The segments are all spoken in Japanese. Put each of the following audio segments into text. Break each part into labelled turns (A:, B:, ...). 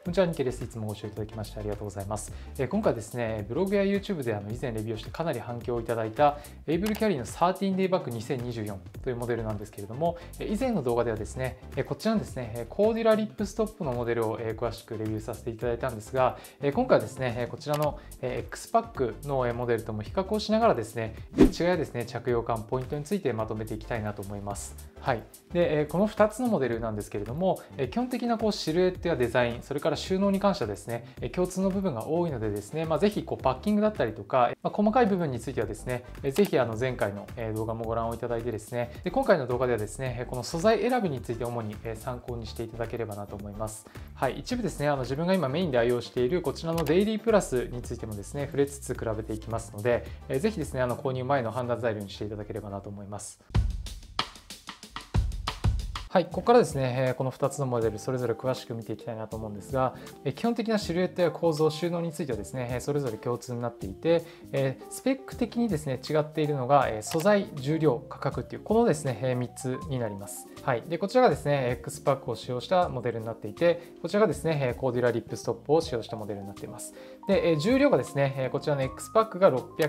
A: こんにちは、ニケです。いつもご視聴いただきましてありがとうございます。今回ですね、ブログや YouTube で以前レビューをしてかなり反響をいただいたエイブルキャリーの 13day back 2024というモデルなんですけれども、以前の動画ではですね、こちらのですね、コーデュラリップストップのモデルを詳しくレビューさせていただいたんですが、今回はですね、こちらの X パックのモデルとも比較をしながらですね、違いやですね、着用感、ポイントについてまとめていきたいなと思います。はい。で、この2つのモデルなんですけれども、基本的なシルエットやデザイン、それから収納に関してはですね、共通の部分が多いのでですね、ぜひパッキングだったりとか、細かい部分についてはですね、ぜひ前回の動画もご覧をいただいてですね、で今回の動画ではですね、この素材選びについて主に参考にしていただければなと思います。はい、一部ですね、自分が今メインで愛用しているこちらのデイリープラスについてもですね、触れつつ比べていきますので、ぜひですね、購入前の判断材料にしていただければなと思います。はい、ここからですね、この2つのモデルそれぞれ詳しく見ていきたいなと思うんですが、基本的なシルエットや構造、収納についてはですね、それぞれ共通になっていて、スペック的にですね、違っているのが、素材、重量、価格っていう、このですね、3つになります。はい、でこちらがですね、X パックを使用したモデルになっていて、こちらがですね、コーデュラリップストップを使用したモデルになっています。で、重量がですね、こちらの X パックが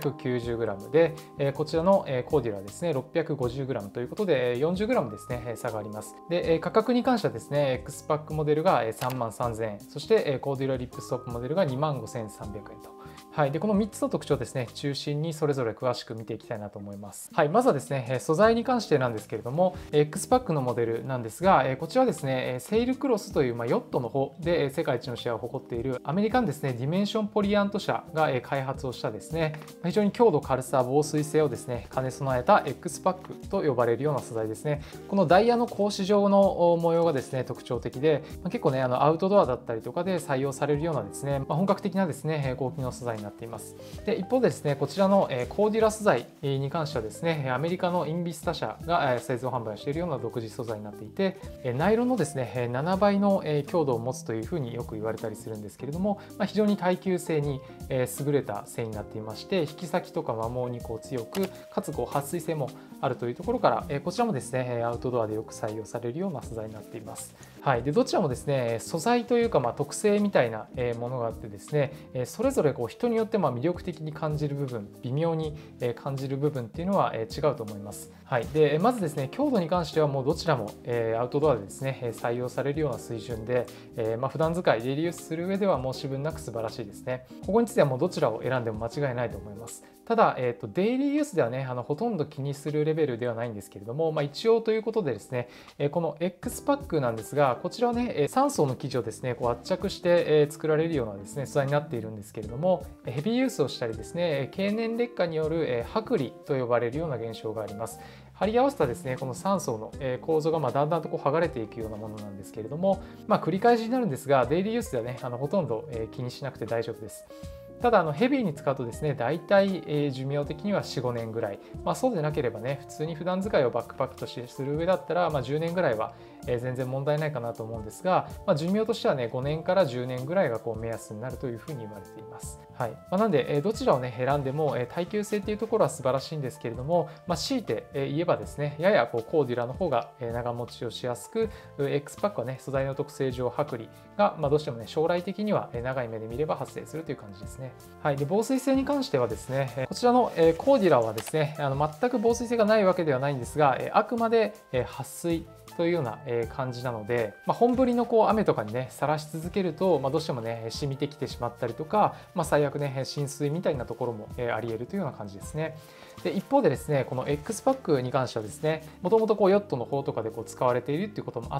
A: 690g で、こちらのコーデュラですね、650g ということで、40g ですね、差があります。で、価格に関してはですね、X パックモデルが33,000円、そしてコーデュラリップストップモデルが25,300円と。はい、でこの3つの特徴ですね、中心にそれぞれ詳しく見ていきたいなと思います。はい、まずはですね、素材に関してなんですけれども、X パックのモデルなんですが、こちらはですね、セイルクロスというヨットの方で世界一のシェアを誇っているアメリカンですね、ディメンションポリアント社が開発をしたですね、非常に強度、軽さ、防水性をですね、兼ね備えた X パックと呼ばれるような素材ですね。このダイヤの格子状の模様がですね、特徴的で、結構ね、アウトドアだったりとかで採用されるようなですね、本格的なですね、高機能素材になっています。で一方でですね、こちらのコーデュラ素材に関してはですね、アメリカのインビスタ社が製造販売をしているような独自素材になっていて、ナイロンのですね、7倍の強度を持つというふうによく言われたりするんですけれども、非常に耐久性に優れた繊維になっていまして、引き先とか摩耗に強く、かつ撥水性もあるというところから、こちらもですね、アウトドアでよく採用されるような素材になっています。はい、でどちらもですね、素材というか特性みたいなものがあってですね、それぞれ人によって魅力的に感じる部分、微妙に感じる部分っていうのは違うと思います。はい、でまずですね、強度に関してはもうどちらもアウトドアでですね、採用されるような水準で、普段使い、デイリーユースする上では申し分なく素晴らしいですね。ここについてはもうどちらを選んでも間違いないと思います。ただ、デイリーユースではね、ほとんど気にするレベルではないんですけれども、一応ということでですね、この X パックなんですが、こちらはね、3層の生地をですね、圧着して作られるようなですね、素材になっているんですけれども、ヘビーユースをしたりですね、経年劣化による剥離と呼ばれるような現象があります。貼り合わせたですね、この3層の構造がだんだんと剥がれていくようなものなんですけれども、繰り返しになるんですが、デイリーユースではね、ほとんど気にしなくて大丈夫です。ただヘビーに使うとですね、大体寿命的には 4,5 年ぐらい、そうでなければね、普通に普段使いをバックパックとしてする上だったら、10年ぐらいは全然問題ないかなと思うんですが、寿命としてはね、5年から10年ぐらいが目安になるというふうに言われています。はい、なんでどちらをね選んでも耐久性っていうところは素晴らしいんですけれども、強いて言えばですね、ややコーデュラの方が長持ちをしやすく、X パックはね、素材の特性上剥離がどうしてもね、将来的には長い目で見れば発生するという感じですね。はい、で防水性に関してはですね、こちらのコーデュラはですね、全く防水性がないわけではないんですが、あくまで撥水というような感じなので、本降りの雨とかにねさらし続けると、どうしてもね染みてきてしまったりとか、最悪ね浸水みたいなところもあり得るというような感じですね。で一方でですね、この X パックに関してはですね、もともとヨットの方とかで使われているっていうこともあって、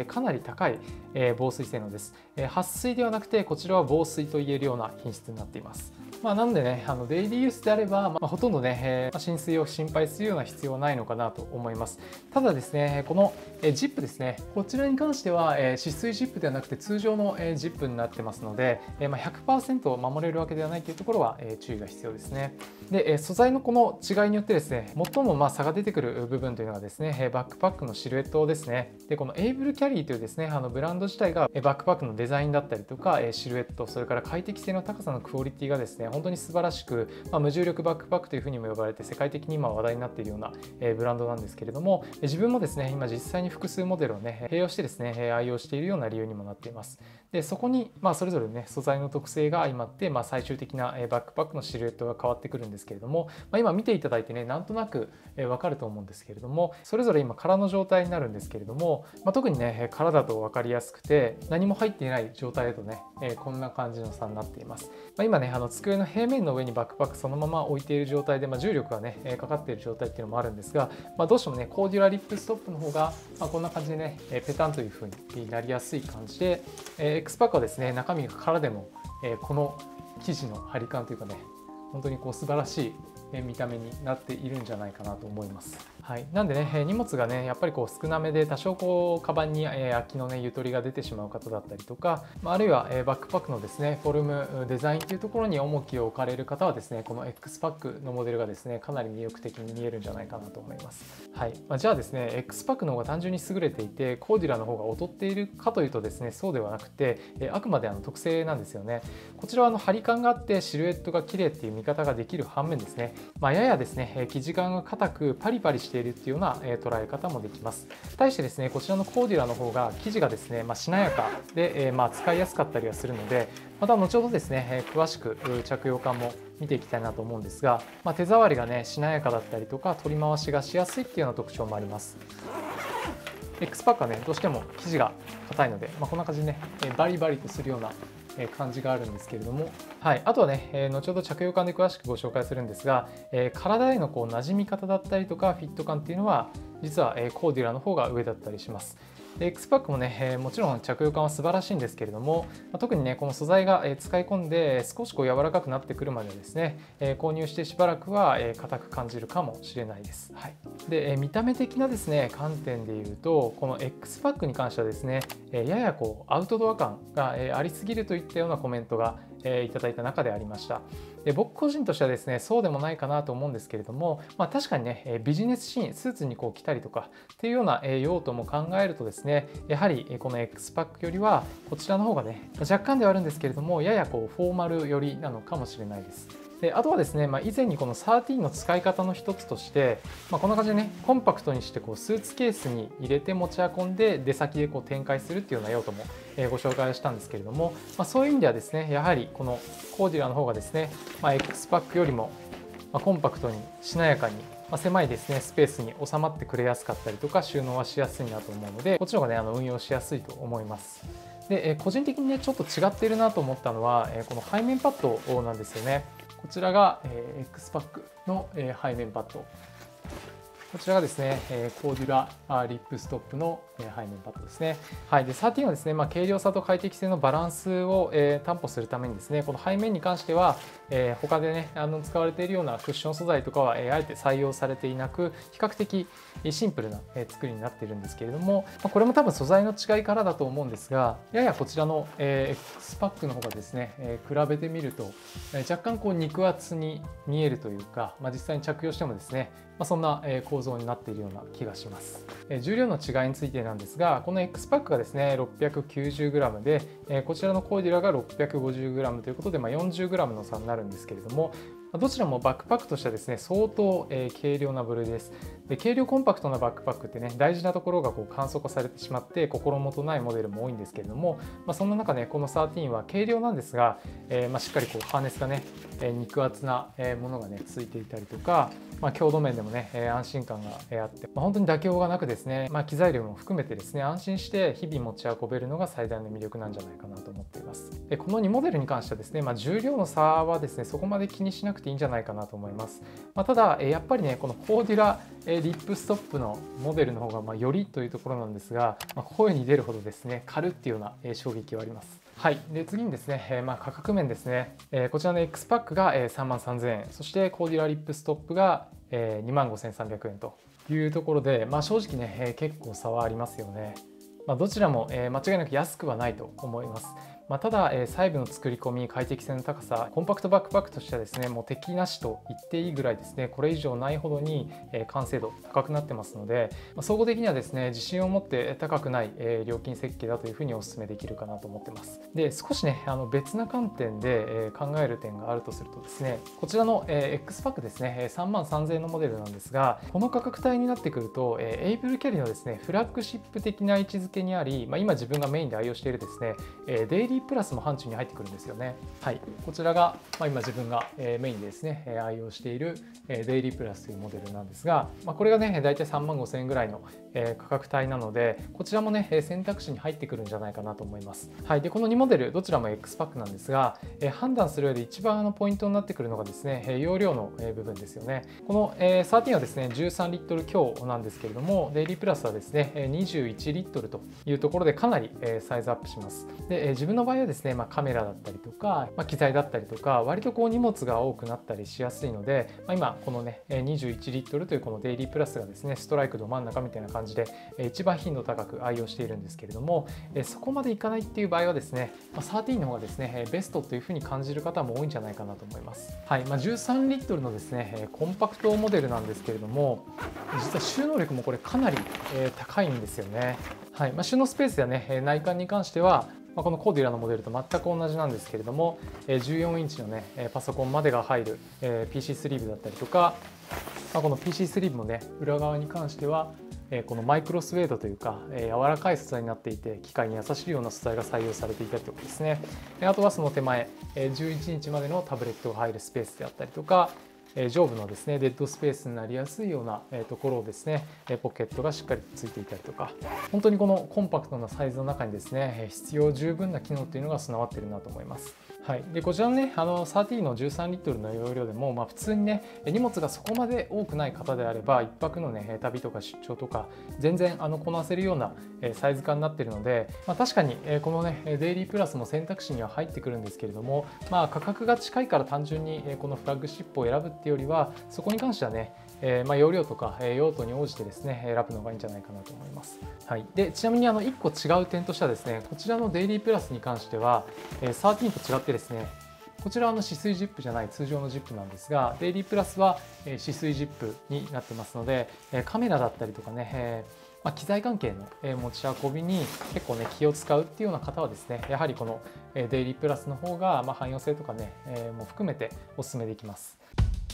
A: かなり高い防水性能です。撥水ではなくて、こちらは防水と言えるような品質になっています。なのでね、デイリーユースであれば、ほとんどね、浸水を心配するような必要はないのかなと思います。ただですね、このジップですね、こちらに関しては止水ジップではなくて通常のジップになってますので、100% 守れるわけではないというところは注意が必要ですね。 で、素材のこの違いによってですね、最も差が出てくる部分というのがですね、バックパックのシルエットですね。で、このエイブルキャリーというですね、ブランド自体がバックパックのデザインだったりとか、シルエット、それから快適性の高さのクオリティがですね、本当に素晴らしく、無重力バックパックというふうにも呼ばれて、世界的に今話題になっているようなブランドなんですけれども、自分もですね、今実際に複数モデルをね、併用してですね、愛用しているような理由にもなっています。で、そこにそれぞれね、素材の特性が相まって、最終的なバックパックのシルエットが変わってくるんですけれども、今見ていただいてね、なんとなく分かると思うんですけれども、それぞれ今空の状態になるんですけれども、特にね、空だと分かりやすくて、何も入っていない状態だとね、こんな感じの差になっています。今ね、机の平面の上にバックパックそのまま置いている状態で、重力がね、かかっている状態っていうのもあるんですが、どうしてもね、コーデュラリップストップの方が、こんな感じでね、ペタンという風になりやすい感じで、X パックはですね、中身が空でも、この生地の張り感というかね、本当に素晴らしい見た目になっているんじゃないかなと思います。はい、なんでね、荷物がね、やっぱり少なめで多少カバンに空きのね、ゆとりが出てしまう方だったりとか、あるいはバックパックのですね、フォルム、デザインというところに重きを置かれる方はですね、この X パックのモデルがですね、かなり魅力的に見えるんじゃないかなと思います。はい、じゃあですね、X パックの方が単純に優れていて、コーデュラの方が劣っているかというとですね、そうではなくて、あくまで特性なんですよね。こちらは張り感があってシルエットが綺麗っていう見方ができる反面ですね、ややですね、生地感が硬くパリパリしているっていうような捉え方もできます。対してですね、こちらのコーデュラの方が生地がですね、しなやかで、使いやすかったりはするので、また後ほどですね、詳しく着用感も見ていきたいなと思うんですが、手触りがね、しなやかだったりとか、取り回しがしやすいっていうような特徴もあります。X パックはね、どうしても生地が硬いので、こんな感じでね、バリバリとするような感じがあるんですけれども、はい、あとはね、後ほど着用感で詳しくご紹介するんですが、体への馴染み方だったりとかフィット感っていうのは実はコーデュラの方が上だったりします。で X パックもね、もちろん着用感は素晴らしいんですけれども、特にねこの素材が使い込んで少し柔らかくなってくるまでですね、購入してしばらくは硬く感じるかもしれないです。はい、で見た目的なですね観点でいうと、この X パックに関してはですね、ややアウトドア感がありすぎるといったようなコメントがいただいた中でありました。で僕個人としてはですね、そうでもないかなと思うんですけれども、確かにねビジネスシーン、スーツに着たりとかっていうような用途も考えるとですね、やはりこの X パックよりはこちらの方がね、若干ではあるんですけれども、ややフォーマル寄りなのかもしれないです。であとはですね、以前にこの13の使い方の一つとして、こんな感じでねコンパクトにしてスーツケースに入れて持ち運んで出先で展開するっていうような用途もご紹介したんですけれども、そういう意味ではですね、やはりこのコーデュラの方がですね、X パックよりもコンパクトにしなやかに、狭いですねスペースに収まってくれやすかったりとか、収納はしやすいなと思うので、こっちの方がね運用しやすいと思います。で個人的にねちょっと違っているなと思ったのはこの背面パッドなんですよね。こちらが X パックの背面パッド。こちらがですね、コーデュラリップストップの背面パッドですね。はい、で13はですね、軽量さと快適性のバランスを担保するためにですね、この背面に関しては他でね使われているようなクッション素材とかはあえて採用されていなく、比較的シンプルな作りになっているんですけれども、これも多分素材の違いからだと思うんですが、ややこちらの X パックの方がですね、比べてみると若干肉厚に見えるというか、実際に着用してもですね、そんな構造になっているような気がします。重量の違いについてなんですが、この X パックがですね 690g で、こちらのコーデュラが 650g ということで、40g の差になるんですけれども、どちらもバックパックとしてはですね相当軽量な部類です。で軽量コンパクトなバックパックってね、大事なところが簡素化されてしまって心もとないモデルも多いんですけれども、そんな中ねこの13は軽量なんですが、しっかりハーネスがね肉厚なものがねついていたりとか、強度面でもね安心感があって、本当に妥協がなくですね、機材量も含めてですね安心して日々持ち運べるのが最大の魅力なんじゃないかなと思っています。この2モデルに関してはですね、重量の差はですねそこまで気にしなくていいんじゃないかなと思います。ただやっぱりねこのコーデュラリップストップのモデルの方がよりというところなんですが、声に出るほどですね軽っていうような衝撃はあります。はい、で次にですね、価格面ですね、こちらの X パックが33,000円、そしてコーデュラリップストップが25,300円というところで、正直ね結構差はありますよね。どちらも間違いなく安くはないと思います。 ただ、細部の作り込み、快適性の高さ、コンパクトバックパックとしてはですね、もう敵なしと言っていいぐらいですね、これ以上ないほどに完成度高くなってますので、総合的にはですね、自信を持って高くない料金設計だというふうにお勧めできるかなと思ってます。で、少しね、別な観点で考える点があるとするとですね、こちらの X パックですね、33,000円のモデルなんですが、この価格帯になってくると、エイブルキャリのですね、フラッグシップ的な位置づけにあり、今自分がメインで愛用しているですね、デイリープラスも範疇に入ってくるんですよね。はい、こちらが、今自分がメインでですね、愛用しているデイリープラスというモデルなんですが、これがね、大体35,000円ぐらいの価格帯なので、こちらもね、選択肢に入ってくるんじゃないかなと思います。はい、でこの2モデル、どちらも X パックなんですが、判断する上で一番ポイントになってくるのがですね、容量の部分ですよね。この13はですね、13リットル強なんですけれども、デイリープラスはですね、21リットルというところでかなりサイズアップします。で、自分の場合はですね、カメラだったりとか、機材だったりとか、割とこう荷物が多くなったりしやすいので、今このね、21リットルというこのデイリープラスがですね、ストライクど真ん中みたいな感じで一番頻度高く愛用しているんですけれども、そこまでいかないっていう場合はですね、13の方がですね、ベストというふうに感じる方も多いんじゃないかなと思います。はい、13リットルのですね、コンパクトモデルなんですけれども、実は収納力もこれかなり高いんですよね。はい、収納スペースやね、内観に関しては、このコーデュラのモデルと全く同じなんですけれども、14インチのね、パソコンまでが入る PC スリーブだったりとか、この PC スリーブのね、裏側に関しては、このマイクロスウェードというか、柔らかい素材になっていて、機械に優しいような素材が採用されていたりとかですね、あとはその手前、11インチまでのタブレットが入るスペースであったりとか、上部のですね、デッドスペースになりやすいようなところをですね、ポケットがしっかりついていたりとか、本当にこのコンパクトなサイズの中にですね、必要十分な機能っていうのが備わっているなと思います。はい、でこちらのね、13の13リットルの容量でも、普通にね、荷物がそこまで多くない方であれば、1泊のね、旅とか出張とか、全然こなせるようなサイズ感になっているので、確かにこのね、デイリープラスも選択肢には入ってくるんですけれども、価格が近いから単純にこのフラッグシップを選ぶっていうよりは、そこに関してはね、容量とか用途に応じてですね、選ぶのがいいんじゃないかなと思います。はい、でちなみに1個違う点としてはですね、こちらのデイリープラスに関しては、13と違ってですね、こちらは止水ジップじゃない通常のジップなんですが、デイリープラスは止水ジップになってますので、カメラだったりとかね、機材関係の持ち運びに結構ね気を使うっていうような方はですね、やはりこのデイリープラスの方が汎用性とかねも含めてお勧めできます。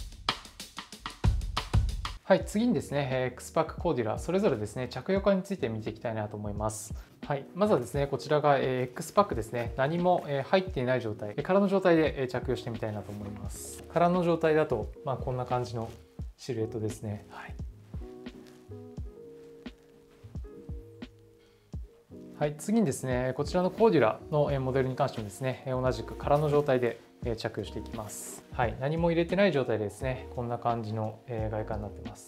A: はい、次にですね、X パックコーデュラそれぞれですね、着用感について見ていきたいなと思います。はい、まずはですね、こちらが X パックですね、何も入っていない状態、空の状態で着用してみたいなと思います。空の状態だと、こんな感じのシルエットですね。はい。はい、次にですね、こちらのコーデュラのモデルに関してもですね、同じく空の状態で着用していきます。はい、何も入れてない状態でですね、こんな感じの外観になってます。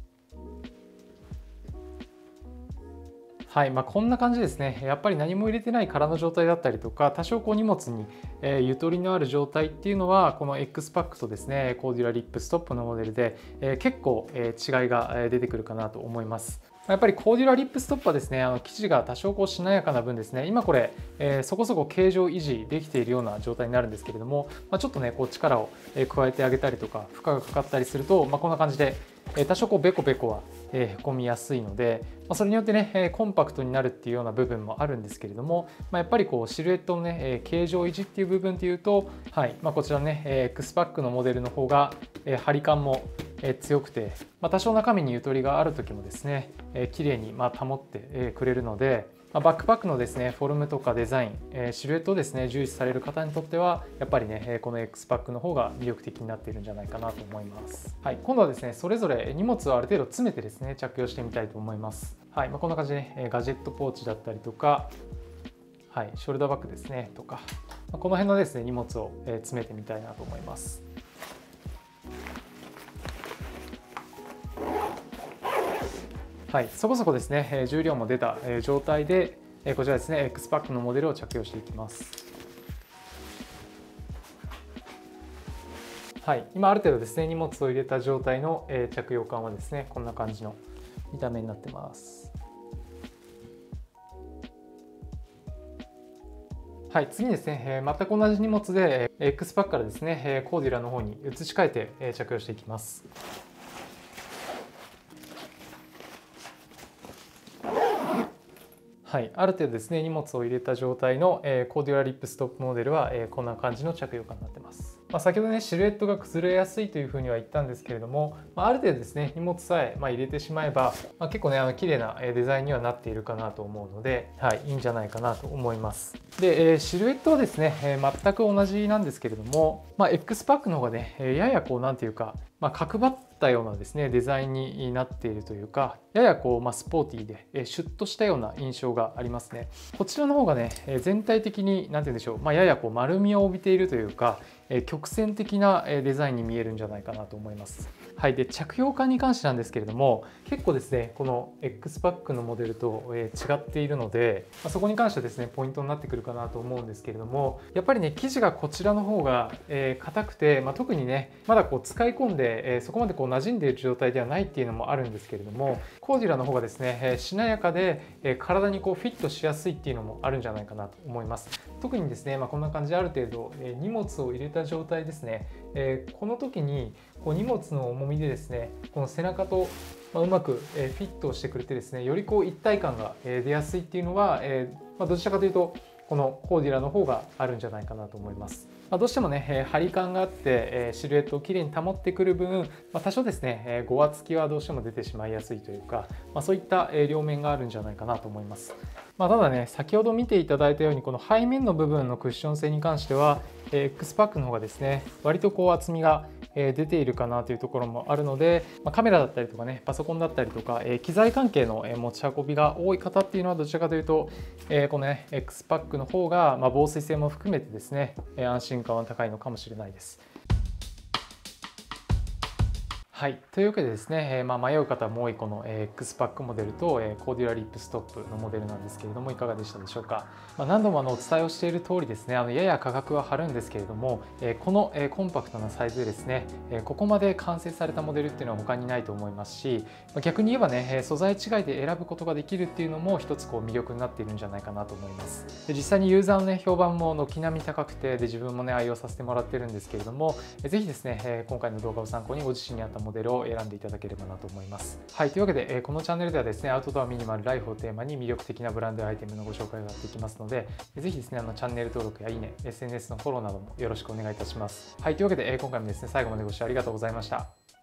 A: はい、こんな感じですね。やっぱり何も入れてない空の状態だったりとか、多少こう荷物にゆとりのある状態っていうのは、この X パックとですね、コーデュラリップストップのモデルで結構違いが出てくるかなと思います。やっぱりコーデュラリップストップはですね、生地が多少こうしなやかな分ですね、今これ、そこそこ形状維持できているような状態になるんですけれども、ちょっとね、こう力を加えてあげたりとか、負荷がかかったりすると、こんな感じで、多少こうベコベコはへこみやすいので、それによってね、コンパクトになるっていうような部分もあるんですけれども、やっぱりこうシルエットのね、形状維持っていう部分っていうと、はい、こちらね、X パックのモデルの方が張り感も強くて、多少中身にゆとりがある時もですね、綺麗に保ってくれるので、バックパックのですね、フォルムとかデザイン、シルエットをですね、重視される方にとっては、やっぱりね、この X パックの方が魅力的になっているんじゃないかなと思います。はい、今度はですね、それぞれ荷物をある程度詰めてですね、着用してみたいと思います。はい、こんな感じでね、ガジェットポーチだったりとか、はい、ショルダーバッグですね、とか、この辺のですね、荷物を詰めてみたいなと思います。はい、そこそこですね、重量も出た状態で、こちらですね、X パックのモデルを着用していきます。はい、今ある程度ですね、荷物を入れた状態の着用感はですね、こんな感じの見た目になってます。 はい、次にですね、全く同じ荷物で X パックからですね、コーデュラの方に移し替えて着用していきます。はい、ある程度ですね荷物を入れた状態の、コーデュラリップストップモデルは、こんな感じの着用感になってます。先ほどねシルエットが崩れやすいというふうには言ったんですけれども、ある程度ですね荷物さえ、入れてしまえば、結構ね綺麗なデザインにはなっているかなと思うので、はい、いいんじゃないかなと思います。で、シルエットはですね、全く同じなんですけれども、X パックの方がね、ややこうなんていうか、角張ったようなですねデザインになっているというか、ややこう、スポーティーでシュッとしたような印象がありますね。こちらの方がね全体的に何て言うんでしょう、ややこう丸みを帯びているというか、曲線的なデザインに見えるんじゃないかなと思います。はい、で着用感に関してなんですけれども、結構ですねこの X パックのモデルと違っているので、そこに関してはですねポイントになってくるかなと思うんですけれども、やっぱりね生地がこちらの方が硬くて、特にねまだこう使い込んでそこまでこう馴染んでいる状態ではないっていうのもあるんですけれども、コーデュラの方がですねしなやかで体にこうフィットしやすいっていうのもあるんじゃないかなと思います。特にですね、こんな感じである程度荷物を入れた状態ですね、この時にこう荷物の重みでですねこの背中とうまくフィットをしてくれてですね、よりこう一体感が出やすいっていうのはどちらかというとこのコーデュラの方があるんじゃないかなと思います。どうしてもね張り感があってシルエットをきれいに保ってくる分、多少ですねごわつきはどうしても出てしまいやすいというか、そういった両面があるんじゃないかなと思います。ただね先ほど見ていただいたようにこの背面の部分のクッション性に関しては X パックの方がですね割とこう厚みが出ているかなというところもあるので、カメラだったりとかねパソコンだったりとか機材関係の持ち運びが多い方っていうのはどちらかというとこのね X パックの方が防水性も含めてですね安心感は高いのかもしれないです。はい、というわけでですね、迷う方も多いこの X パックモデルとコーデュラリップストップのモデルなんですけれども、いかがでしたでしょうか。何度もお伝えをしている通りですね、やや価格は張るんですけれども、このコンパクトなサイズでですね、ここまで完成されたモデルっていうのは他にないと思いますし、逆に言えばね素材違いで選ぶことができるっていうのも一つこう魅力になっているんじゃないかなと思います。で実際にユーザーのね評判も軒並み高くて、で自分もね愛用させてもらってるんですけれども、ぜひですね今回の動画を参考にご自身に合ったモデルを選んでいただければなと思います。はい、というわけでこのチャンネルではですねアウトドアミニマルライフをテーマに魅力的なブランドアイテムのご紹介がしていきますので、ぜひですねチャンネル登録やいいね、SNS のフォローなどもよろしくお願いいたします。はい、というわけで今回もですね最後までご視聴ありがとうございました。